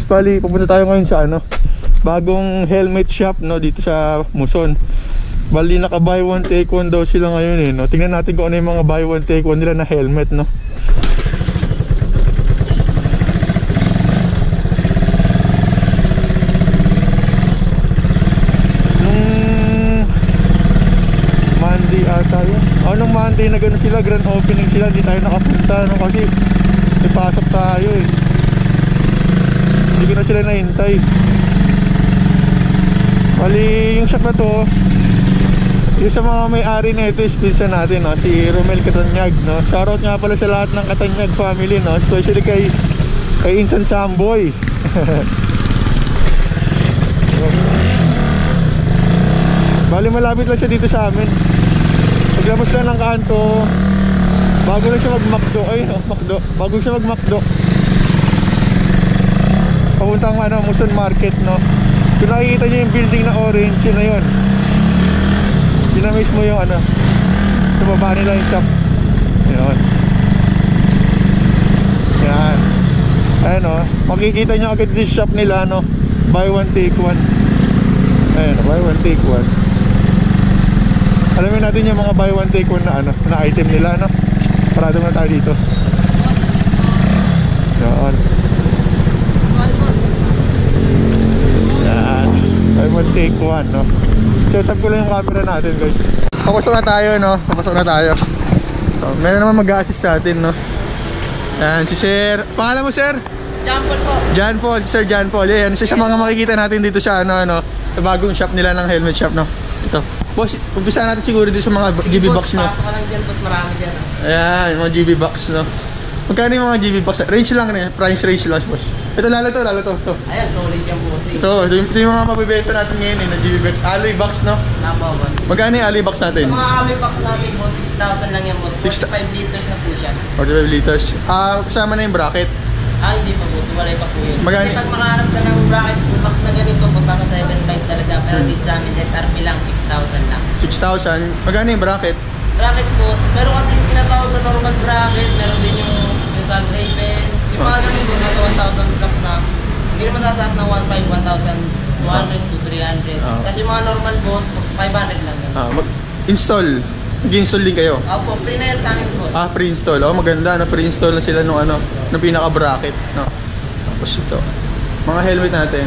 bali pupunta tayo ngayon sa ano, bagong helmet shop no, dito sa Muson. Bali naka buy one take one daw sila ngayon eh, no. Tingnan natin kung ano yung mga buy one take one nila na helmet no. Monday ata yun. Nung Monday na gano'n sila, grand opening sila, hindi tayo nakapunta no, kasi ipasok tayo eh. Hindi ko na sila nahintay. Bali yung shop na to, yung sa mga may-ari na ito is pinsan natin no, si Romel Katanyag no. Shoutout nga pala sa lahat ng Katanyag family no, especially kay Insan Samboy. Bali malapit lang siya dito sa amin. Paglabas lang ng kanto, bago na siya mag-McDo. Ay no, McDo. Bago siya mag-McDo, papuntang ano, Muson Market no. Kung nakikita niyo yung building na orange, yun na yun. Yun na mismo yung ano, sa baba nila yung shop. Yun. Yan. Ayan o, makikita nyo agad this shop nila no, buy one take one. Ayan o, buy one take one. Alamin natin yung mga buy one take one na ano, na item nila no. Parado na tayo dito. Yan. Yan, buy one take one no. Set up ko lang yung camera natin guys. Papasok na tayo no, papasok na tayo. So, meron naman mag-a-assist sa atin no. Yan, si Sir, pangalan mo Sir? John Paul po. John Paul, si Sir John Paul. Yan, isa sa mga makikita natin dito sa ano, sa bagong shop nila ng helmet shop no. Ito. Boss, umpisa natin siguro dito sa mga GB box no. Pasok ka lang dyan, boss, marami dyan. Ayan, yung mga GB box no. Magkano yung mga GB box? Range lang na, price range lang boss. Ito lalo to. Ayan, solid yan po. Ito yung mga mabibenta natin ngayon eh, na GB box. Alloy box no. Napa, boss. Magkano yung alloy box natin? Sa mga alloy box natin po, 6,000 lang yan, boss. 45 liters na po siya. 45 liters. Kasama na yung bracket. Hindi pa, boss. Walay pa po yun. Magkano? Kasi pag makaharap ka ng bracket box na ganito, boss, nasa 7,500 talaga. Pero dito sa amin, SRP lang, 6,000 lang. 6,000. Magkano yung bracket? Bracket, boss. Pero kasi tinatawag na normal bracket, meron din yung Sun Raven. Yung mga ganun po, nasa 1,000 plus na. Hindi naman tataas ng 1,500, 1,200 to 300. Kasi yung mga normal, boss, 500 lang yan. Install. Nag-install din kayo? Opo, free na yan sa amin, boss. Pre-install. Maganda na pre-install na sila nung ano, nung pinaka-bracket, no. Tapos ito, mga helmet natin.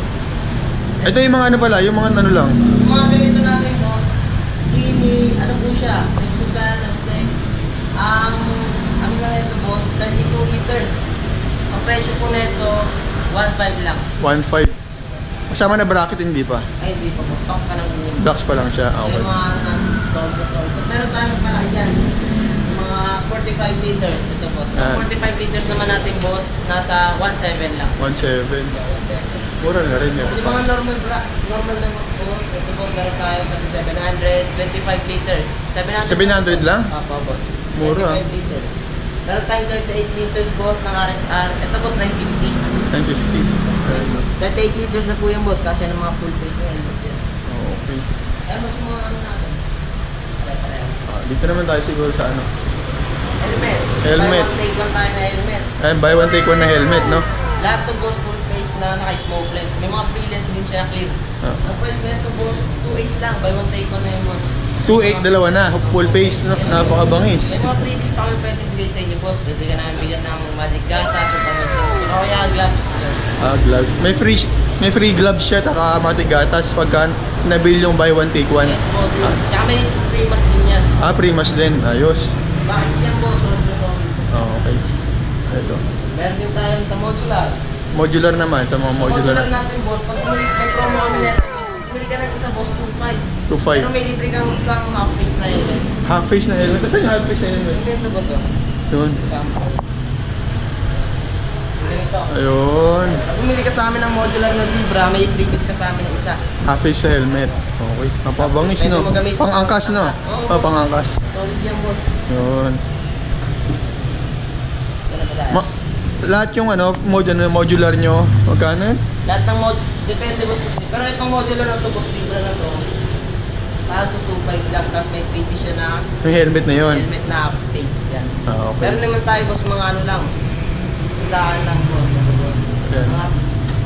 Ito yung mga ano pala, yung mga ano lang. Yung mga ganito natin, boss, ano po siya, yung sugar na sex. Ano lang ito, boss, 32 liters. Ang presyo po nito, 1,500 lang. 1,500. Kasama na bracket, hindi pa? Ay, hindi pa, boss. Box pa lang din. Box pa lang siya, okay. Yung mga tapos meron tayong malaki dyan. Yung mga 45 liters. Ito, boss. Yung 45 liters naman natin, boss, nasa 1,700 lang. 1,700. Mura na rin yan. Kasi mga normal lang, boss. Ito, boss, meron tayo sa 700, 25 liters. 700 lang? Opo, boss. Mura. 25 liters. Meron tayong 38 liters, boss, ng RXR. Ito, boss, 950. 950. 38 liters na po yung boss, kasi ng mga full face na helmet yan. Okay. Ayan, boss, mga ano natin. Dito naman tayo siguro sa ano. Helmet. Buy one take one tayo na helmet. Ayan, buy one take one na helmet, no? Lahat to, boss, full face na naka-smoke lens. May mga pre-lens din siya clear. Ang price nito, boss, 2,800 lang. Buy one take one na yung boss. 2,800, dalawa na. Full face, no? Napakabangis. May mga freebies pa kami pwede bigay sa inyo, boss. Pwede ka namin bigyan ng magic gata, so kaya gloves. Gloves. May free gloves siya, taka matigatas pagka nabil yung buy one take one. Yes, boss. Tsaka may free mask din yan. Free mask din. Ayos. Bakit siya, boss? Okay. Ito. Meron din tayo sa modular. Modular naman. Ito mga modular. Modular natin, boss. Pag may promo kami neto, bumili ka ng isa, boss, 2,500. 2,500. Pero may libre kang isang half face na helmet. Half face na helmet. Saan yung half face na helmet? Yung ganito, boss, oh. Yun. Example. Ganito. Ayun. Pag bumili ka sa amin ng modular na Zebra, may freebies ka sa amin ng isa. Half face sa helmet. Okay. Napabangis, no? Pang-angkas, no? Pang-angkas. Solid yan, boss. Yun. Lahat yung ano, modular nyo, magkano yun? Lahat ng depende, boss. Pero itong modular na ito, boss, Zebra na ito, to 2,500 lang, tapos may freebies siya na Yung helmet na yun? Helmet na face yan. Okay. Pero naman tayo, boss, mga ano lang, isaan lang, boss. Yan. Mga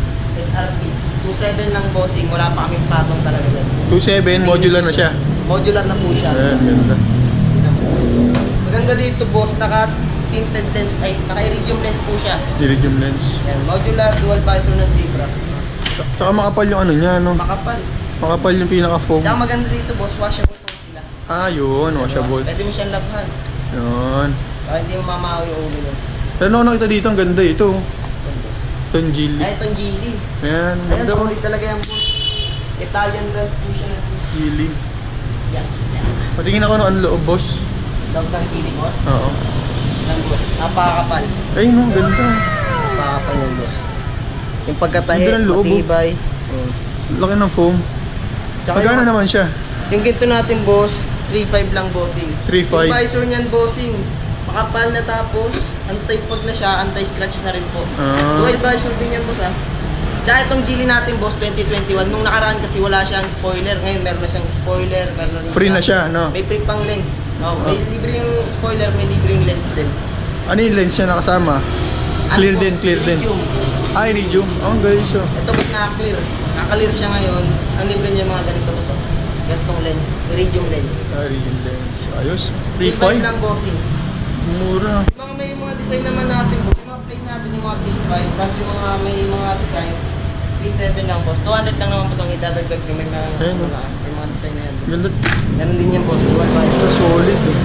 SRP. 2.7 lang bossing, wala pa kaming patong talaga dyan. 2.7, modular na siya. Modular na po siya. Ayan, ganda. Maganda dito boss, naka-tinted lens, ay naka-iridium lens po siya. Iridium lens. Yan, modular dual visor ng Zebra. Saka makapal yung ano niya, no? Makapal. Makapal yung pinaka-foam. Tsaka maganda dito boss, washable po sila. Ah, yun, washable. Pwede mo siyang labhan. Yun. Para hindi mo mamahaw yung ulo nun. Pero nung nakita dito, ang ganda ito. Itong Geely. Ay, itong Geely. Ayan, Ayan, ganda. solid talaga yan boss. Italian brand po siya na. Geely. Yan. Patingin ako ng loob, boss. Tawag ng Geely boss. Oo. Yan boss. Napakakapal. Ay, no, ganda. Napakakapal yan boss. Yung pagkatahi, Ganda ng loob, oh. matibay. Laki ng foam. Tsaka Magkano naman siya? Yung ginto natin boss, 3.5 lang bossing. 3.5. Yung visor niyan bossing, makapal na tapos, anti-fog na siya, anti-scratch na rin po. Ah. Dual visor din yan boss ah. Tsaka itong Geely natin boss, 2021, nung nakaraan kasi wala siyang spoiler, ngayon meron na siyang spoiler, meron rin Free na siya, no? May free pang lens. May libre yung spoiler, may libre yung lens din. Ano yung lens niya nakasama? Clear din, clear din. Iridium. Ah, iridium. Oh, guys, so. Ito boss na-clear. Naka-clear siya ngayon. Ang libre niya mga ganito boss. Ganitong lens, iridium lens. Ah, iridium lens. Ayos. 3.5 3.5. lang bossing. Mura. Yung mga may mga design naman natin boss, yung mga plate natin yung mga 3.5, tapos yung mga may mga design 3.7 lang boss. 200 lang naman boss ang idadagdag yung may mga, Ayun, oh. may mga design na yan. Ganda. Ganun din yan boss, dual visor. Solid. Eh.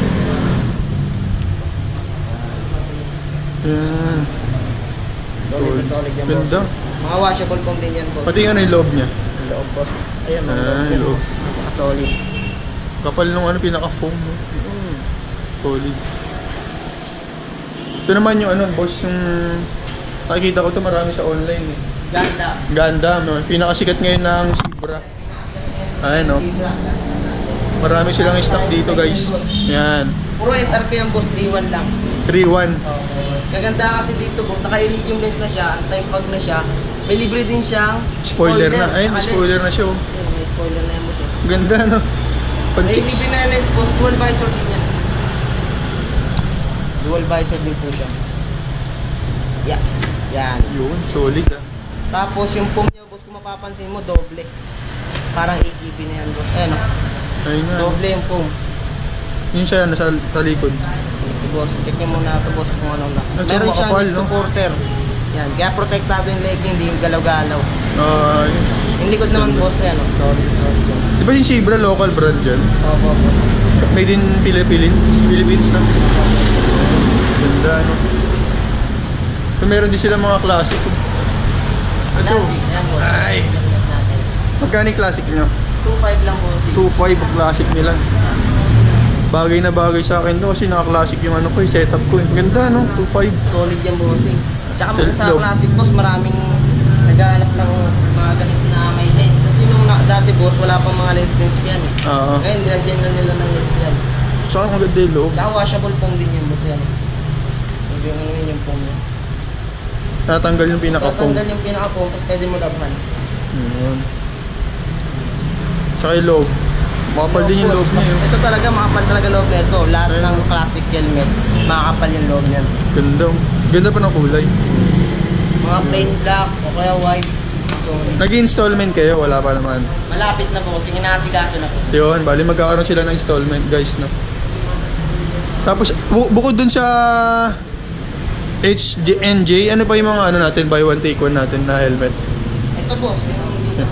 Yan. Solid na solid yan boss. Ganda. Mga washable pong din yan boss. Pati ano yung loob niya. Yung loob boss. Ayan, Ah, loob yan loob. boss. Napaka-solid. Kapal nung ano, pinaka-foam. No? Solid. Ito naman yung ano, boss, yung nakikita ko to marami sa online eh. Ganda. Gundam, no? Pinakasikat ngayon ng Zebra. Ayan, no? Marami silang stock dito, guys. Yan. Puro SRP ang boss, 3.1 lang. 3.1. Kaganda kasi dito boss, naka-iridium lens na siya, anti-fog na siya. May libre din siyang Spoiler na. Ayun, may saka spoiler lens. na siya, oh. Ayun, may spoiler na yan boss. Ganda, no? May Pan-chicks. libre na lens boss, dual visor din yan. Dual visor din po siya. Yeah. Yan. Yun, solid, ah. Tapos yung foam niya boss, kung mapapansin mo, doble. Parang AGP na yan boss. Ayun, Ayun nga. doble yung foam. Yun siya, nasa talikod. Boss, check nyo muna ito boss kung ano na. Ito, Meron siyang makapal, neck no? supporter. Yan, kaya protektado yung leg niya, hindi yung galaw-galaw. Ayun. Yung likod naman boss, ayan, solid. Di ba yung Zebra local brand dyan? Opo. Made in Philippines na. Ganda, no? So, meron din sila mga classic. Ito. Classic, yan boss. Ay. Magkano yung classic nyo? 2.5 lang boss. 2.5 ang classic nila. Bagay na bagay sa akin to kasi naka-classic yung ano ko, yung setup ko. Ganda, no? 2.5. Solid yan bossing. Tsaka Self sa load. classic boss, maraming naghahanap ng mga ganito na may lens. Kasi nung dati boss, wala pang mga lens yan eh. Oo. Ngayon, nilagyan na nila ng lens yan. Saan ang ganda yung loob? Tsaka washable foam din yan boss yan. Hindi yung ano yun yung foam yan. Natanggal yung pinaka-foam. Tatanggal yung pinaka-foam, tapos pwede mo labhan. Yun. Saka yung loob. Makapal din yung loob niya. Yun. Ito talaga, makapal talaga loob nito. Lahat Ayun. ng classic helmet, makakapal yung loob niyan. Ganda. Ganda pa ng kulay. Mga plain black o kaya white. Solid. Nag-installment kayo? Wala pa naman. Malapit na po kasi inasigaso na po. Yun, bali magkakaroon sila ng installment, guys, no? Tapos, bukod dun sa HNJ, ano pa yung mga ano natin, buy one take one natin na helmet? Ito boss, yung dito.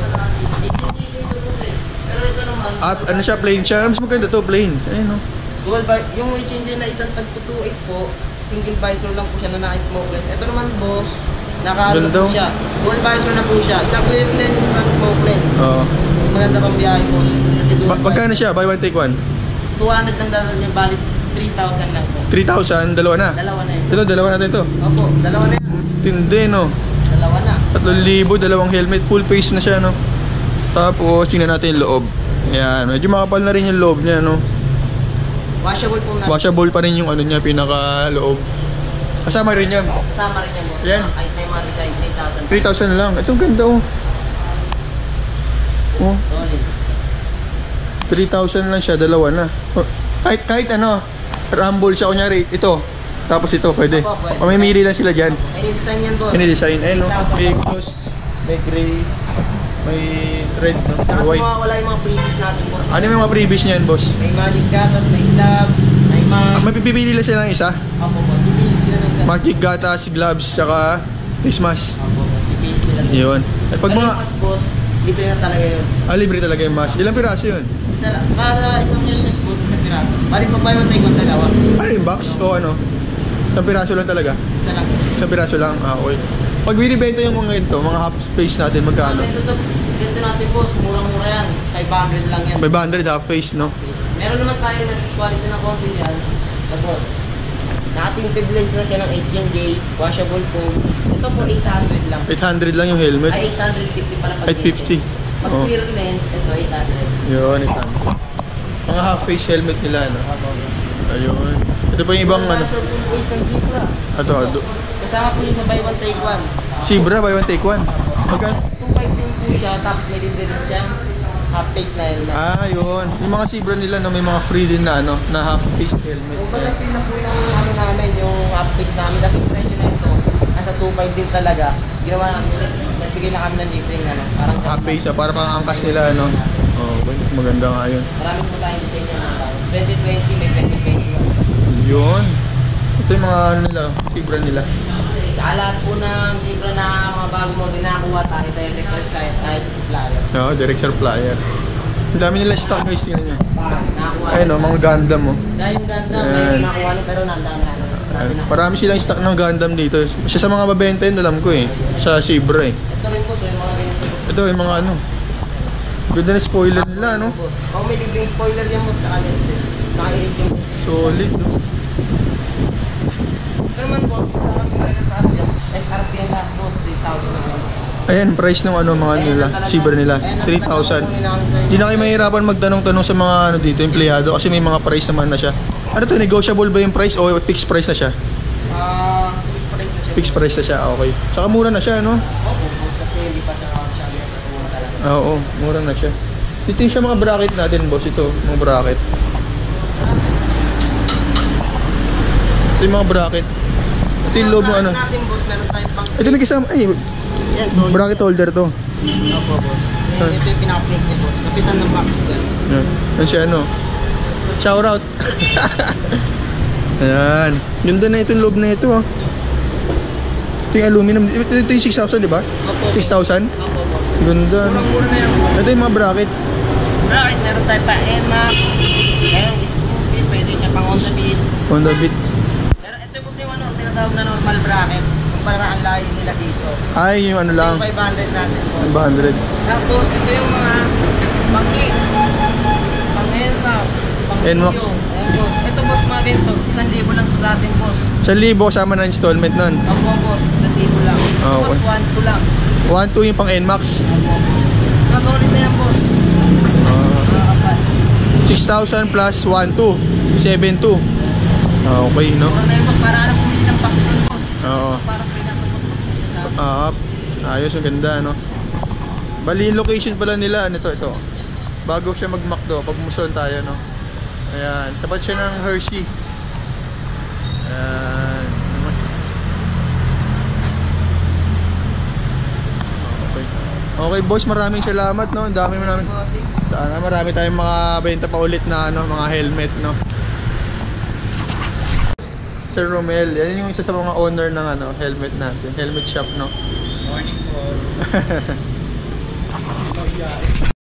Pero ito naman, Ano siya, plain siya? Mas maganda to, plain. Ayun, no? yung HNJ na isang tag 228 po, single visor lang po siya na naka-smoke lens. Ito naman boss, naka-ano Ganda. po siya. Dual visor na po siya. Isang clear lens, isang smoke lens. Oo. Mas maganda pang biyahe boss. Kasi dual Magkano siya? Buy one take one? 200 lang dadal niya, balit 3,000 lang po. 3,000, dalawa na. Dalawa na yun. Ito, dalawa natin to. Opo, dalawa na yan. Tindi, no? Dalawa na. 3,000, dalawang helmet, full face na siya, no? Tapos, tingnan natin yung loob. Ayan, medyo makapal na rin yung loob niya, no? Washable po natin. Washable pa rin yung ano niya, pinaka-loob. Kasama rin yan. Kasama rin yan boss. Yan. Kahit may mga design, 3,000 3,000. lang. Itong ganda, oh. Oh, Solid. 3,000 lang siya, dalawa na. Oh, kahit ano, rumble siya, kunyari, ito. Tapos ito, pwede. Opo, pwede. Pamimili lang sila dyan. Any design yan boss. Ini-design, ayun, no? 3,000. May close may gray, may red, no? Tsaka May white. wala yung mga previous natin boss. Ano yung mga previous niyan, boss? May magic gatas, may gloves, may mask. May pipili lang sila ng isa? Opo po, pipili sila ng isa. Magic gatas, gloves, saka face mask. Opo po, pipili sila ng isa. Yun. At pag Pero mga... yung mask boss, libre na talaga yun. libre talaga yung mask. Ilang piraso yun? Isa lang, para isang helmet boss, isang piraso. Bali pa ba yung take one dalawa? Ano yung box o ano? Isang piraso lang talaga? Isa lang. Isang piraso lang? Okay. Pag binibenta yung mga ito, mga half face natin, magkano? Ganito natin boss, murang-mura yan. 500 lang yan. 500 half face, no? Meron naman tayo na quality na konti yan. Tapos, nakatinted lens na siya ng 18 gauge, washable foam. Ito po 800 lang. 800 lang yung helmet. Ay, 850 pala pag 850. Pag Oh. clear lens, ito 800. Yun, 800. Mga half face helmet nila, no? Ayun. Ito pa yung ibang ano. Sir, full face ng Zebra. Ito, Kasama po yung sa buy one take one. Zebra, buy one take one. Magkano? 2.5 din po siya, tapos may libre din siya. Half face na helmet. Yun. Yung mga Zebra nila, no, may mga free din na, ano, na half face helmet. Kung pala free na po yung ano namin, yung half face namin. Kasi yung presyo na ito, nasa 2.5 din talaga. Ginawa namin, nagbigay na kami ng libreng ano. Parang Half face, para pang angkas nila, ano. Okay, maganda nga yun. Marami po tayong design yan. 2020, may 2021. Yun. Ito yung mga ano nila, Zebra nila. Tsaka lahat po ng Zebra na mga bago mo dinakuha tayo request tayo sa supplier. Oo, direct supplier. Ang dami nila stock, guys, tingnan nyo. Nakakuha. Ayun, no, mga Gundam, oh. Dahil yung ganda, may Ayan. nakuha na pero nandang na. Marami silang stock ng Gundam dito. Isa sa mga babenta yun, alam ko eh. Sa Zebra eh. Ito rin po, so yung mga ganito po. Ito yung mga ano. Ganda na spoiler nila, no? Kung may libreng spoiler yan mo, saka lens din. Naka-i-read yung Solid, no? Pero man po, taas yan. SRP yan lahat po, 3,000 na po. Ayan, price ng ano, mga nila, Zebra nila. 3,000. Hindi na kayo mahirapan magtanong-tanong sa mga ano dito, empleyado kasi may mga price naman na siya. Ano to, negotiable ba yung price o fixed price na siya? Fixed price na siya. Fixed price na siya, okay. Saka mura na siya, no? Opo, kasi hindi pa siya masyado yung patuwa talaga. Oo, mura na siya. Dito yung siya mga bracket natin, boss. Ito, mga bracket. Ito yung mga bracket. Ito yung loob ng ano. Natin boss, meron tayong pang... Ito may kasama, ay, Yan, so, bracket holder to. Opo, boss. Ito yung pinaka-plate niya, boss. Kapitan ng box yan. Yan. Yan siya, ano. Shout out. Ayan. Ganda na itong loob na ito, oh. Ito yung aluminum. Ito yung 6,000, di ba? Opo. 6,000? Opo, boss. Ganda, no? Mura na yan. Ito yung mga bracket. Bracket, meron tayo pa NMAX. Meron Scoopy, pwede siya pang on the beat. Honda Beat. Pero ito po yung ano, tinatawag na normal bracket. Kumpara ang layo nila dito. Ay, yung ano Ito lang. yung 500 natin, boss. 500. Tapos, ito yung mga pang-hit. Pang-NMAX. NMAX. Pang-video. Ayan, boss. Ito, boss, mga ganito. 1,000 lang ito dating, boss. 1,000 kasama na installment nun. Opo, boss. 1,000 lang. Ah, Tapos, okay. 1,2 lang. 1,2 yung pang NMAX. Opo. Nakasolid na yan, boss. Nakakapal. 6,000 plus 1,2. 7,2. Okay, no? Mura na yun, boss. Para ano pumili ng box nun, boss. Oo. Parang pinatapos. Ayos, ang ganda, no? Bali, yung location pala nila, ito. Bago siya mag-McDo, pag Muson tayo, no? Ayan, tapat siya ng Hershey. Ayan. Okay. Okay, boys, maraming salamat, no? Ang dami namin. Sana marami tayong makabenta pa ulit na ano, mga helmet, no? Sir Romel, yan yung isa sa mga owner ng ano, helmet natin, helmet shop, no? Morning po.